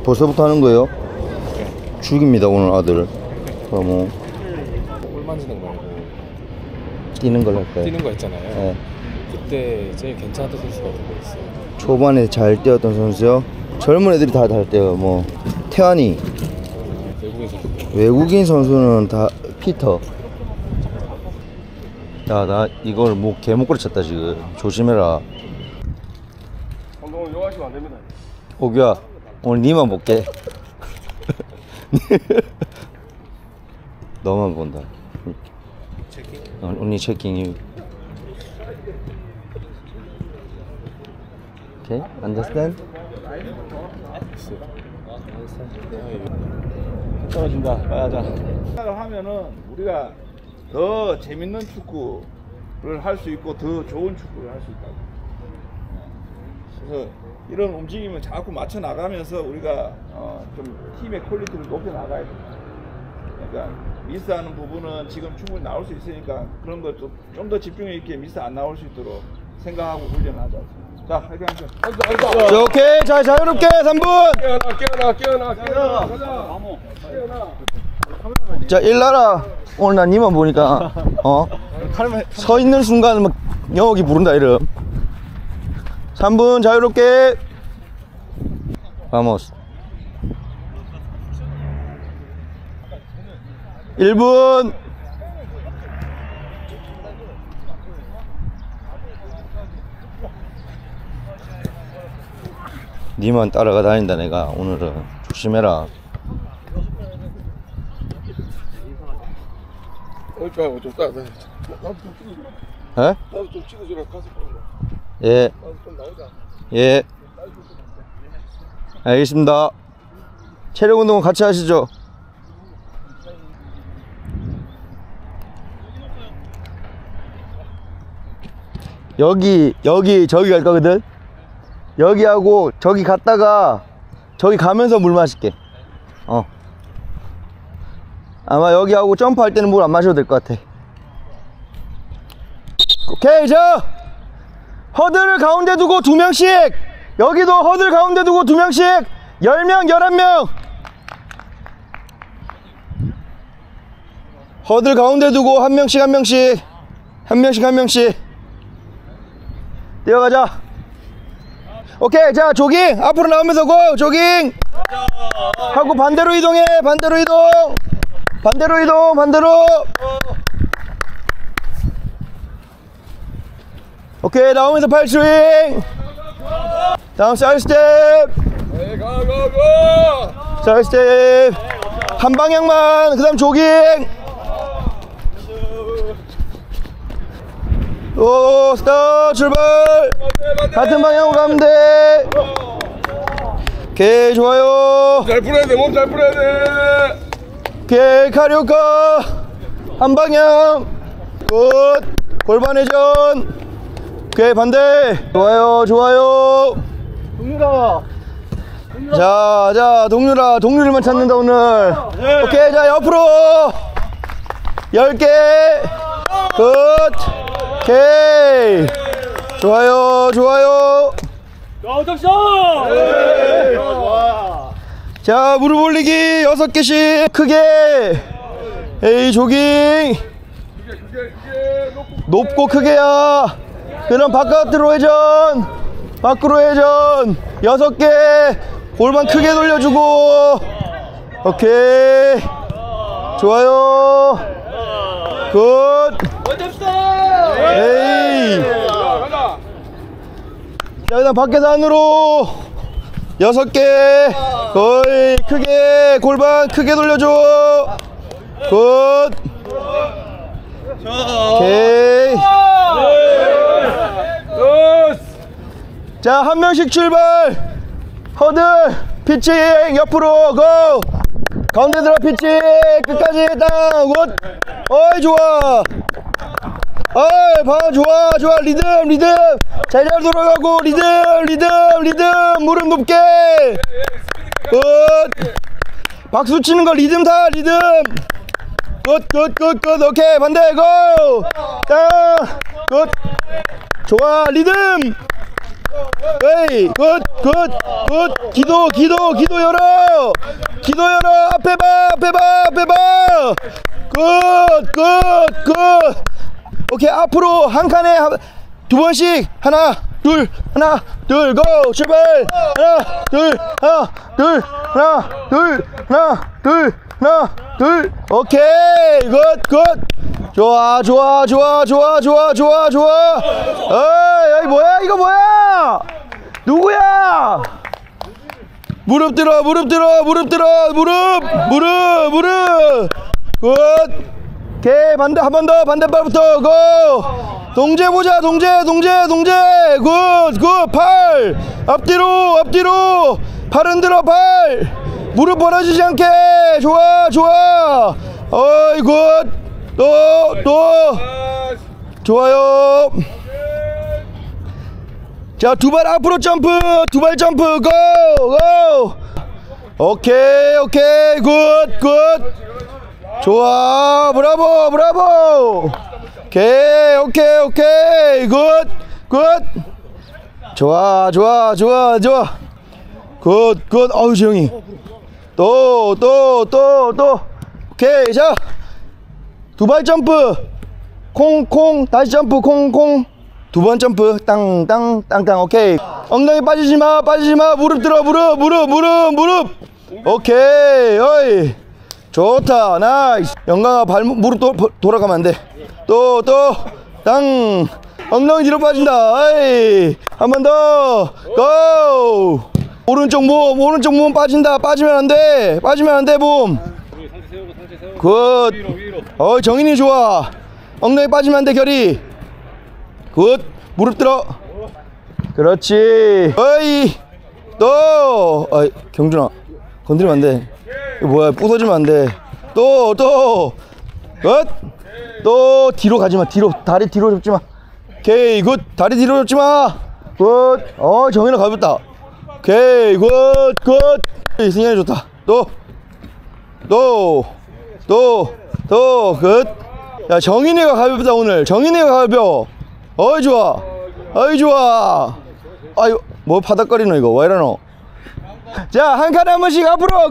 벌써부터 하는 거예요? 죽입니다 오늘 아들. 뭐 볼 만지는 거 말고 뛰는 걸 할까요? 뛰는 거 있잖아요. 네. 그때 제일 괜찮았던 선수가 누구 있어요? 초반에 잘 뛰었던 선수요? 젊은 애들이 다 잘 뛰어요. 뭐 태환이. 외국인 선수. 외국인 선수는 다 피터. 야, 나 이걸 뭐 개목걸이 쳤다 지금. 조심해라. 오늘 요하시면 안 됩니다. 오규야, 오늘 니만 볼게. 너만 본다. 체킹? only checking you. Okay, understand? 떨어진다. 가자. 생각을 하면은 우리가 더 재밌는 축구를 할 수 있고 더 좋은 축구를 할 수 있다고. 그래서 이런 움직임을 자꾸 맞춰 나가면서 우리가 좀 팀의 퀄리티를 높여 나가야 됩니다. 그러니까 미스하는 부분은 지금 충분히 나올 수 있으니까 그런 것 좀 더 집중력 있게 미스 안 나올 수 있도록 생각하고 훈련하자. 자, 화이팅 하세요. 자, 오케이. 자, 자유롭게 3분. 깨어나. 가자. 자, 일나라. 오늘 난 니만 보니까 서 있는 순간 막 영옥이 부른다 이름. 3분 자유롭게. 바모스. 1분. 니만 따라가 다닌다 내가. 오늘은 조심해라. 좀 따라. 나도 좀 찍어줘. 에? 나도 좀 찍어주라. 가서. 예. 나도 좀 나오자. 예. 알겠습니다. 체력 운동은 같이 하시죠. 저기 갈 거거든. 여기하고 저기 갔다가 저기 가면서 물 마실게. 아마 여기하고 점프할 때는 물 안 마셔도 될 것 같아. 오케이. 자, 허들을 가운데 두고 2명씩. 여기도 허들 가운데 두고 2명씩. 10명 11명 허들 가운데 두고 한 명씩 뛰어가자. 오케이. 자, 조깅 앞으로 나오면서 고 조깅 하고 반대로 이동해. 반대로 오케이. 나오면서 팔 스윙. 다음 사이드 스텝. 사이드 스텝 한 방향만. 그 다음 조깅. 오, 스타트 출발. 같은 방향으로 가면 돼. 오케이. 좋아요. 잘 풀어야 돼. 몸 잘 풀어야 돼. 오케이. 카리오카 한 방향. 굿. 골반 회전. 오케이. 반대. 좋아요. 동률아. 자, 동률만 찾는다 오늘. 네. 오케이. 자, 옆으로 10개. 굿. 오케이. 좋아요. 덕션. 좋아. 자, 무릎 올리기 6개씩 크게. 에이, 조깅 높고 크게야. 그럼 바깥으로 회전. 6개. 골반 크게 돌려주고. 오케이. 좋아요. 굿. 에이. 자, 그다음 밖에서 안으로 6개. 거의 크게 골반 크게 돌려줘. 굿. 오케이. 자, 한 명씩 출발. 허들 피칭 옆으로 고. 가운데 들어 피칭 끝까지 땅. 굿. 어이 좋아. 어이 봐. 좋아. 리듬 잘 돌아가고. 리듬 무릎 높게. 굿. 박수 치는 거 리듬 타. 리듬. 굿. 오케이. 반대 고. 땅. 굿. 좋아. 리듬. 에이 굿 기도 열어 앞에 봐 굿 오케이 앞으로 한 칸에 두 번씩 하나 둘 고 출발 하나 둘 오케이 굿 좋아 어이 뭐야 이거 뭐야 누구야 무릎 들어 무릎 굿 오케이 한 번 더 반대발부터 고 동재 보자 동재 굿 팔 앞뒤로 팔 흔들어 팔 무릎 벌어지지 않게 좋아 어이 굿 또 좋아요 자 두 발 앞으로 점프 고 오케이 굿 좋아 브라보 오케이 굿 좋아 굿 어우 재영이 또 오케이 자 두 발 점프 콩 다시 점프 콩 두 번 점프 땅 오케이 엉덩이 빠지지마 무릎 들어 무릎 오케이 어이 좋다 나이스 영광아 무릎 돌아가면 안돼 또 땅 엉덩이 뒤로 빠진다 어이 한 번 더 고 오른쪽 몸 빠진다 빠지면 안돼 몸 굿 어이 정인이 좋아 엉덩이 빠지면 안돼 결이 굿 무릎 들어 그렇지 어이 또 어이 경준아 건드리면 안돼 이거 뭐야 부서지면 안돼 또 굿 또 뒤로 가지마 다리 뒤로 접지마 오케이 굿 다리 뒤로 접지마 굿 정인아 가볍다 오케이 굿 승현이 좋다 굿 야 정인이가 가볍다 오늘 정인이가 가벼워 어이 좋아 아유 뭐 파닥거리노 이거 왜 이러노 자 한 칸에 한 번씩 앞으로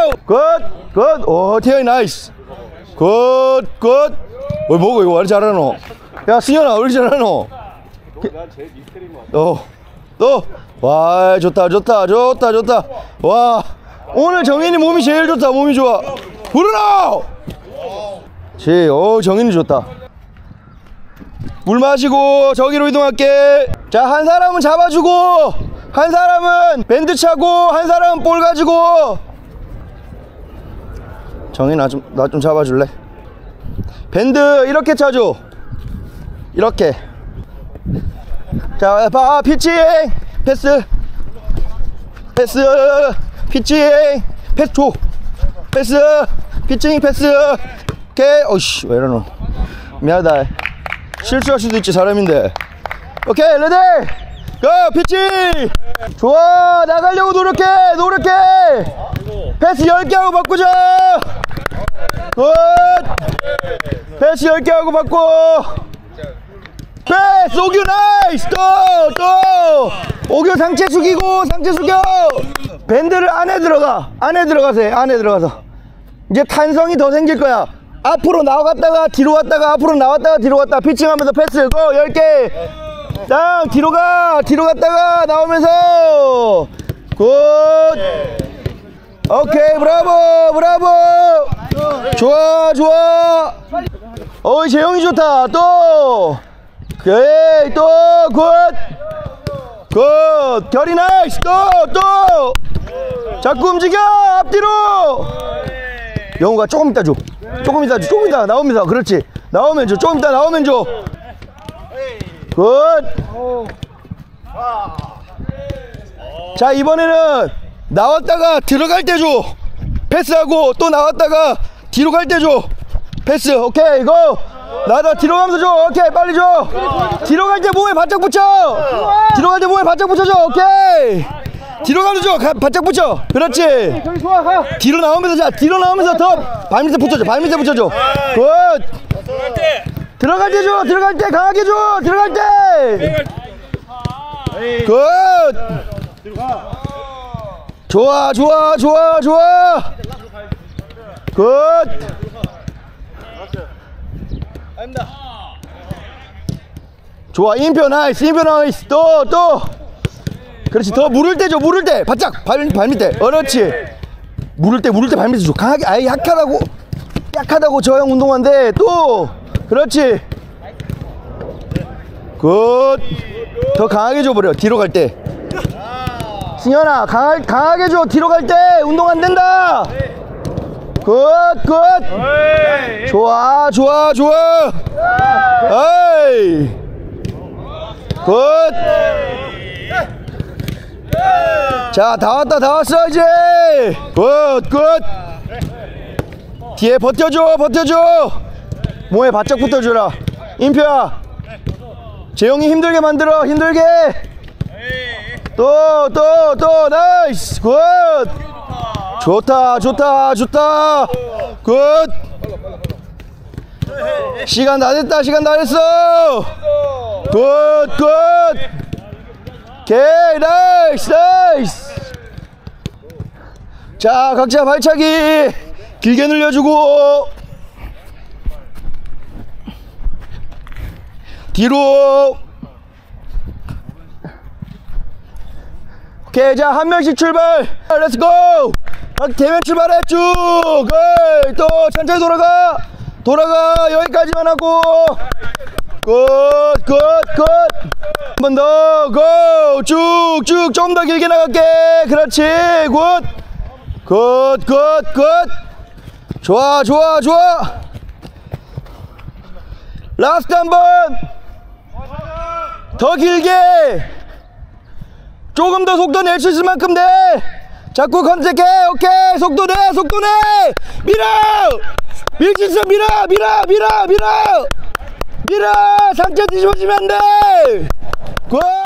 굿 태영이 나이스 굿 뭐고 이거 왜 이렇게 잘하노 야 승현아 왜 이렇게 잘하노 와 좋다 와 오늘 정인이 몸이 제일 좋다 몸이 좋아 부르노 정인이 좋다 물 마시고 저기로 이동할게 자 한 사람은 잡아주고 한 사람은 밴드 차고 한 사람은 볼 가지고 정인 나 좀 잡아줄래 밴드 이렇게 차줘 이렇게 자 봐 피칭 패스 피칭 패스 줘 패스 피칭 패스 오케이 어이씨 왜 이러노 미안하다 실수할 수도 있지 사람인데 오케이 레디 고 피칭 좋아 나가려고 노력해 패스 10개 하고 바꾸자 굿 패스 10개 하고 바꿔 패스 오규 나이스 또 오규 상체 숙여 밴드를 안에 들어가서 이제 탄성이 더 생길 거야 앞으로 나갔다가 뒤로 갔다가 앞으로 나왔다가 뒤로 갔다가 피칭하면서 패스 고 10개 땅 뒤로 갔다가 나오면서 굿 오케이 브라보 좋아 어이 재영이 좋다 또 오케이 또 굿 결이 나이스 또 자꾸 움직여 앞뒤로 영우가 조금 이따 나오면서 그렇지 나오면 줘 조금 이따 나오면 줘 굿 자 이번에는 나왔다가 들어갈 때 줘 패스하고 또 나왔다가 뒤로 갈 때 줘 패스 오케이 고 나다 뒤로 가면서 줘 오케이 빨리 줘 뒤로 갈 때 몸에 바짝 붙여 줘 오케이 뒤로 가면서 줘 바짝 붙여 그렇지 뒤로 나오면서 더 발밑에 붙여줘 굿 들어갈 때 강하게 줘 들어갈 때 좋아 좋아 좋아 좋아 굿 좋아 인표 나이스 또 그렇지 더 물을 때 줘 물을 때 바짝 발 밑에 그렇지 물을 때 발밑에 줘 강하게 아예 약하다고 저 형 운동한데 또 그렇지 굿 더 강하게 줘버려 뒤로 갈 때 승현아 강하게 줘 뒤로 갈 때 운동 안 된다 굿 좋아 에이 굿 자 다 왔어 이제 굿 뒤에 버텨줘 몸에 바짝 붙어줘라 인표야 재영이 힘들게 만들어 힘들게 또 나이스 굿 좋다 굿 시간 다 됐어 굿 오케이 나이스 자 각자 발차기 길게 늘려주고 뒤로 오케이 자 한 명씩 출발 렛츠고 대면 출발해 쭉 또 천천히 돌아가 여기까지만 하고 굿 한 번 더 고 쭉쭉 좀 더 길게 나갈게 그렇지 굿 좋아 라스트 한 번 더 길게 조금 더 속도 낼 수 있을 만큼 내 자꾸 컨택해 오케이 속도 내 밀 수 있어 밀어 상체 뒤집어지면 안돼 굿